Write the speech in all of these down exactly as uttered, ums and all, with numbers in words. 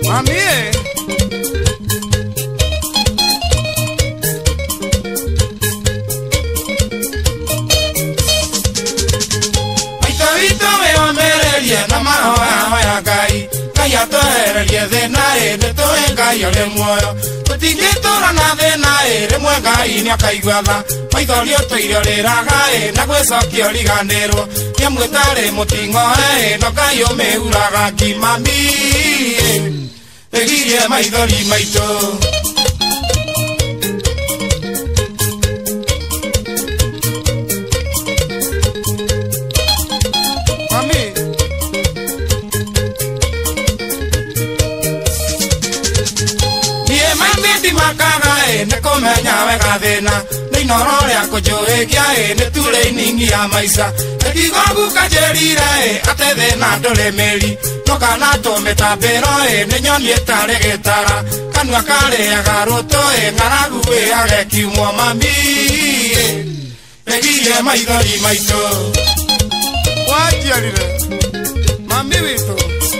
Mami eh. Na mahoya ya gai kaya tohererie thina e ne toe ngai ole muoyo tutingitura na thina e rimwe ngai ni akaigua tha Maithori utoire riraga e na gwicokia riganirwo niamwitari mutingo e no ngai umihuraga ngimami Wigirie Maithori maitu Nekomenya wega thina Nino ria kujuikia e Netule iningi ya maisha Ekigogu kajerire e Ate thina ndole meri Noka nato metabero e Nenyoni etare getara Kanua kare agaroto e Ngaragu e ageki mwa mami Wigirie Maithori maitu Wajiarire Mami witu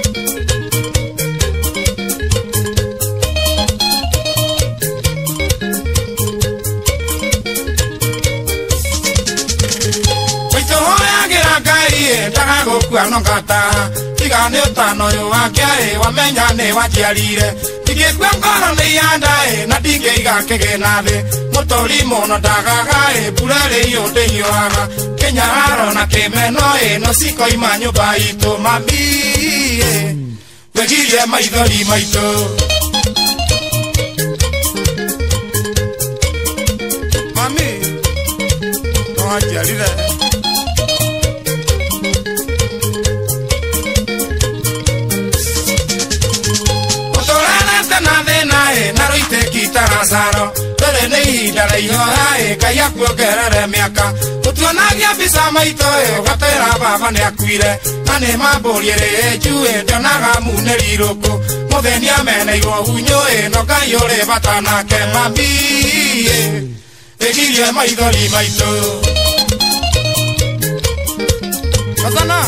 Ndaga gukua no ngata tiga ni utano yu wake e wamenya ni wajiarire tigikwe ngoro ni yanda e na ndingeiga kigina thi mutori muno ndagaga e burere yo ndeiyoaga Kinyararo na kimeno e no sikoima nyumba itu mami e Wigirie Maithori maitu mami no wajiarire Tarasaro, tere nei dare yoa e kaya kuogerere miaka. Utuonagia bisa Maitu e gatera baba ne akwire. Ane maboriere jue donaga muneri roko. Modenia mene yo hunyo e no kayore batana ke mami. Wigirie Maithori maitu. Batana.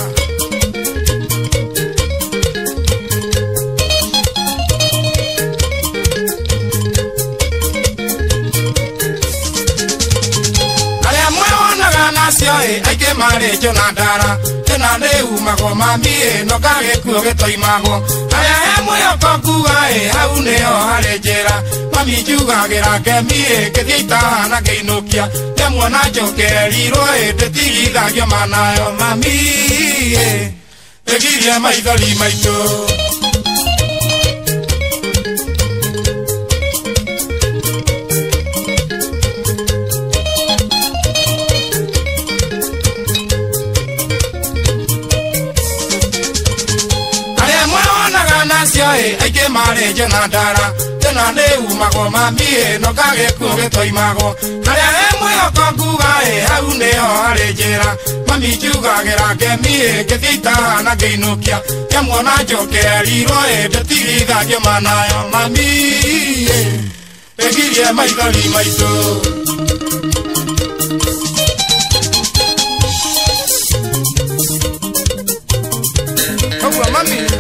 Aike mare jona dara tena ne umago mami e no kage kuoge toimago aya emwe okokuga e hau neo harejera mami juga gera kemi e kethita na keinukia temwana jokeriro e tetigithagio manayo mami e Wigirie Maithori maitu Aike mare jona dara tena ne umago mami e no kage kuoge toimago aria emwe okokuga e hau neo harejera mami juga gera kemi e kethita na keinukia temwana jokeriro e tetigithagio manayo mami e Wigirie Maithori maitu Ogwa mami